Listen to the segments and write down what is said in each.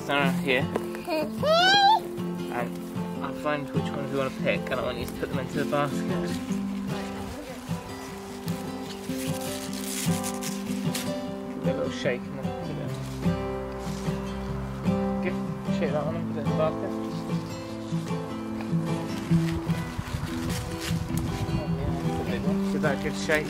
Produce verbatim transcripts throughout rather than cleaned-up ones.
stand around here. And I'll find which ones we want to pick, and I want you to put them into the basket. Give it a little shake and then put it in. Good. Shake that one and put it in the basket. Give that a good shake.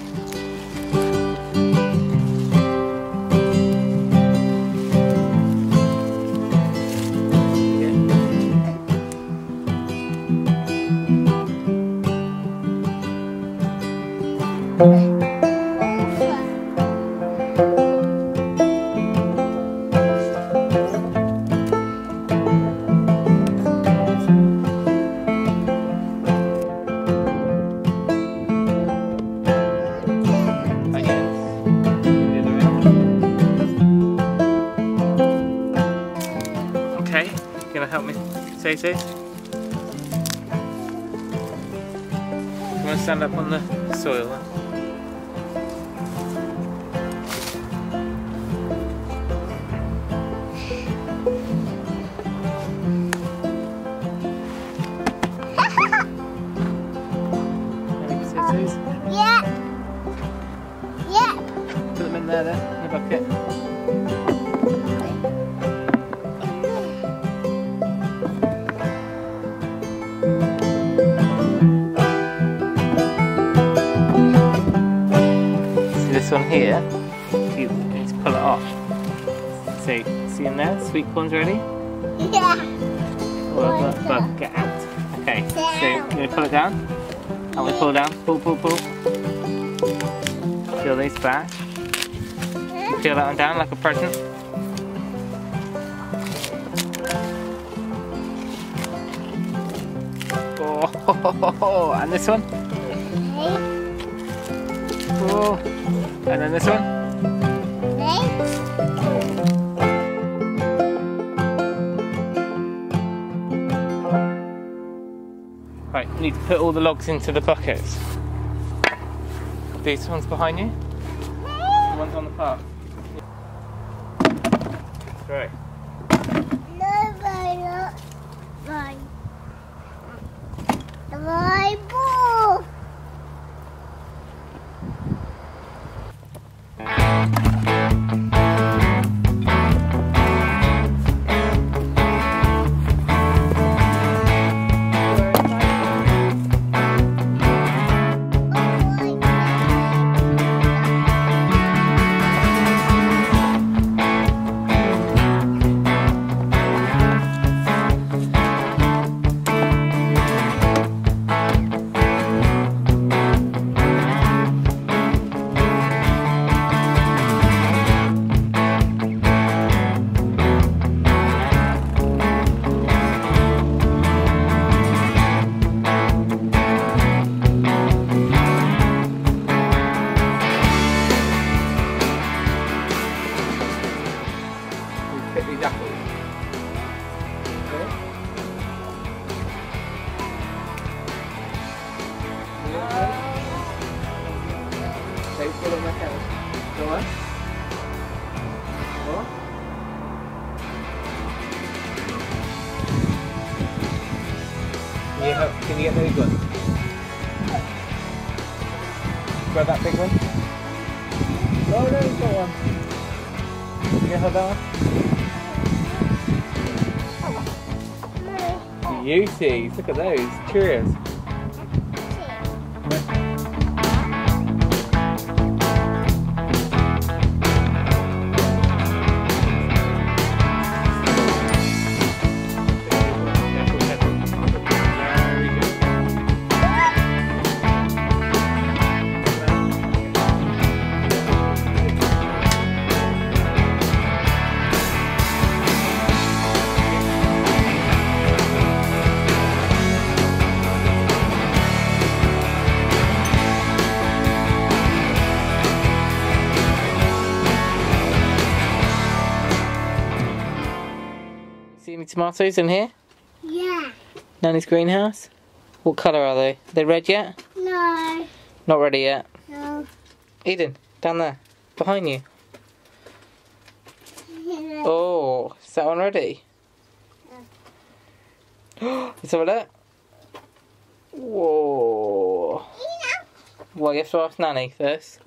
Okay, gonna help me say so? I'm gonna stand up on the soil then. Yeah. Yeah. Put them in there then, in the bucket. See this one here? You need to pull it off. See, see in there? Sweet corn's ready? Yeah. Well, but, but get out. Okay, so you're going to pull it down? And we pull down, pull, pull, pull. Peel these back. Peel that one down like a present. Oh, and this one. Oh, and then this one. Right, you need to put all the logs into the buckets. These ones behind you. The ones on the path. Right. No, no, no. My ball. Pick these apples. Okay. Take full of my carrots. Go on. Go on. Can you, help, can you get the big one? Grab that big one. No, no, you've got one. Can you hold that one? Beauties, look at those, Cheerios. See any tomatoes in here? Yeah. Nanny's greenhouse? What colour are they? Are they red yet? No. Not ready yet. No. Eden, down there, behind you. Yeah. Oh, is that one ready? Let's have a look. Whoa. Well, you have to ask Nanny first.